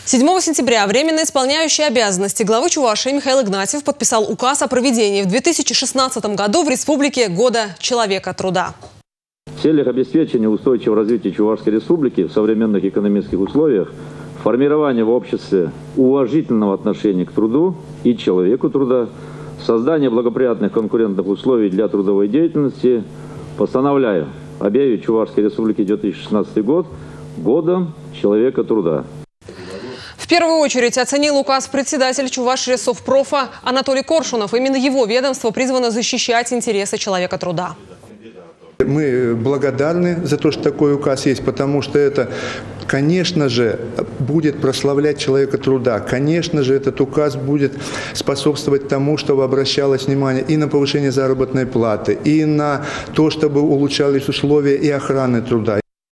7 сентября временно исполняющий обязанности главы Чувашии Михаил Игнатьев подписал указ о проведении в 2016 году в республике Года человека труда. В целях обеспечения устойчивого развития Чувашской республики в современных экономических условиях, формирования в обществе уважительного отношения к труду и человеку труда, создания благоприятных конкурентных условий для трудовой деятельности, постановляю объявить Чувашской республике 2016 год Годом человека труда. В первую очередь оценил указ председатель Чувашресовпрофа Анатолий Коршунов. Именно его ведомство призвано защищать интересы человека труда. Мы благодарны за то, что такой указ есть, потому что это, конечно же, будет прославлять человека труда. Конечно же, этот указ будет способствовать тому, чтобы обращалось внимание и на повышение заработной платы, и на то, чтобы улучшались условия и охраны труда.